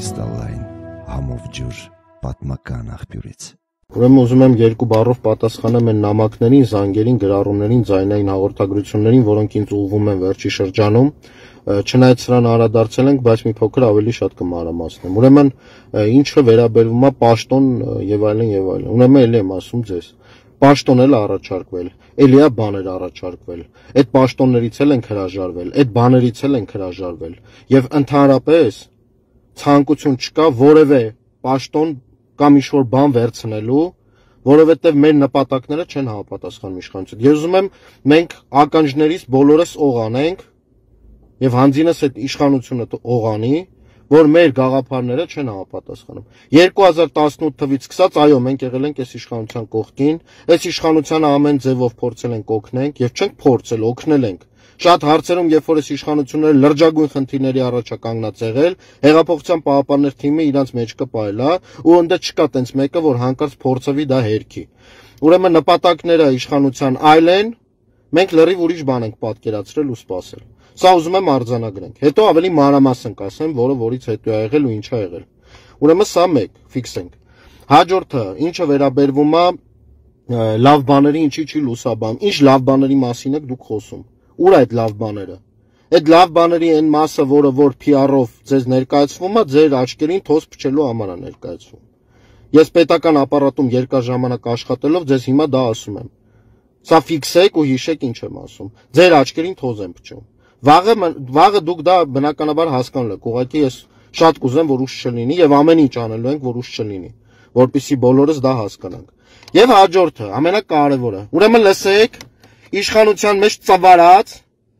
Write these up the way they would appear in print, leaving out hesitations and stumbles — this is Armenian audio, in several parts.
կրիստալային համով ջուր պատմական աղբյուրից։ Ուրեմն ուզում եմ երկու բառով պատասխանեմ այն նամակներին, զանգերին, գրառումներին, ձայնային հաղորդագրություններին, որոնք ինձ ուղղվում են վերջի շրջանում, չնայած սրան անդրադարձել ենք, բայց մի փոքր ավելի շատ կմանրամասնեմ։ Ուրեմն ինչը վերաբերվում է պաշտոն եւ այլն եւ այլն։ Ուրեմն ելի եմ ասում ձեզ, պաշտոն էլ առաջարկվել, էլիա բաներ առաջարկվել, այդ պաշտոններից էլ ենք հրաժարվել, այդ բաներից էլ ենք հրաժարվել եւ ընդհանրապես ցանկություն չկա որևէ պաշտոն կամ ինչ-որ բան վերցնելու, որովհետեւ մեր նպատակները չեն համապատասխանում իշխանության։ Ես ուզում եմ մենք ականջներից բոլորս օղանենք եւ հանձինս այդ իշխանությունը օղանի, որ մեր գաղափարները չեն համապատասխանում։ 2018 թվականից սկսած, այո, մենք եղել ենք այս իշխանության կողքին, այս իշխանությանը ամեն ձևով փորձել ենք օգնենք եւ չենք փորձել, օգնել ենք։ Շատ հարցերում, երբ որ այս իշխանությունները լրջագույն խնդիրների առաջ է կանգնած եղել, հեղափոխության պահապաններ թիմը իրանց մեջքը պայել է, ու ընդ չկա տենց մեկը, որ հանկարծ փորձվի դա հերքի։ Ուրեմն նպատակները իշխանության այլ են, մենք լրիվ ուրիշ բան ենք պատկերացրել ու սպասել։ Սա ուզում եմ արձանագրենք։ Հետո ավելի մանրամասն կասեմ, որը որից հետո է եղել ու ինչ է եղել։ Ուրեմն սա մեկ, ֆիքսենք։ Հաջորդը, ինչը վերաբերվում է լավ բաների, ինչի չի լուսաբանում։ Ինչ լավ բաների մասին եք դուք խոսում։ Ուր է այդ լավ բաները։ Այդ լավ բաների այն մասը, որ PR-ով ձեզ ներկայացվում է, ձեր աչքերին թոս փչելու համար է ներկայացվում։ Ես պետական ապարատում երկար ժամանակ աշխատելով ձեզ հիմա դա ասում եմ։ Սա ֆիքսեք ու հիշեք ինչ եմ ասում։ Ձեր աչքերին թոզ եմ փչում։ Վաղը դուք դա բնականաբար հասկանալու եք, ուղղակի ես շատ կուզեմ, որ ուշ չլինի եւ ամեն ինչ անելու ենք, որ ուշ չլինի, որպեսզի բոլորս դա հասկանանք։ Եվ հաջորդը, ամենակարևորը։ Ուրեմն լսեք, իշխանության մեջ ծավալած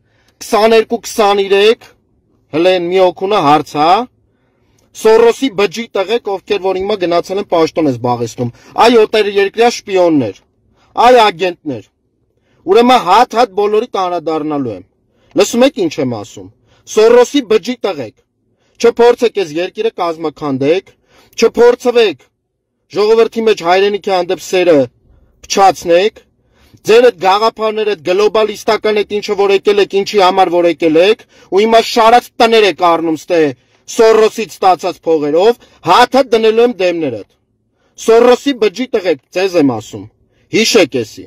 22-23 հլեն մի օքունը հարց է, Սորոսի բջջի տղեկ, ովքեր որ հիմա գնացել են պաշտոն է զբաղեցնում, այ օտարերկրյա շպիոններ, այ ագենտներ։ Ուրեմն հատ բոլորի անդրադառնալու եմ։ Լսում եք ինչ եմ ասում։ Սորոսի բջջի տղեկ։ Չփորձեք այս երկիրը կազմաքանդեք, չփորձվեք ժողովրդի մեջ հայրենիքի հանդեպ սերը փչացնեք, ձեր այդ գաղափարները, այդ գլոբալիստական այդ ինչը որ եկել եք, ինչի համար որ եկել եք, ու հիմա շարած տներ եք առնում ստե Սորոսից ստացած փողերով, հատ դնելու եմ դեմներդ։ Սորոսի բջջի տղեկ, ձեզ եմ ասում։ Հիշեք էսի։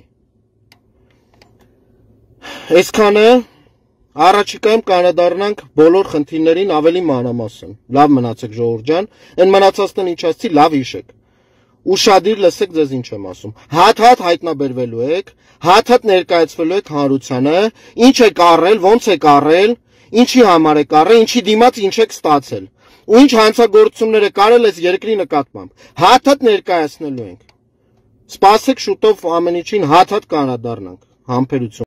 Այսքանը Առաջիկայում կանադառնանք բոլոր խնդիրներին ավելի մանրամասն։ Լավ մնացեք ժողովուրդ ջան, այն մնացածն ինչ ասեցի, լավ հիշեք։ Ուշադիր լսեք ձեզ ինչ եմ ասում։ Հատ հայտնաբերվելու եք, հատ ներկայացվելու եք հանրությանը, ինչ եք առել, ոնց եք առել, ինչի համար եք առել, ինչի դիմաց ինչ եք ստացել, ու ինչ հանցագործություններ եք արել այս երկրի նկատմամբ։ Հատ ներկայացնելու ենք։ Սպասեք շուտով ամեն ինչին հատ կանադառնանք։ Համբերություն։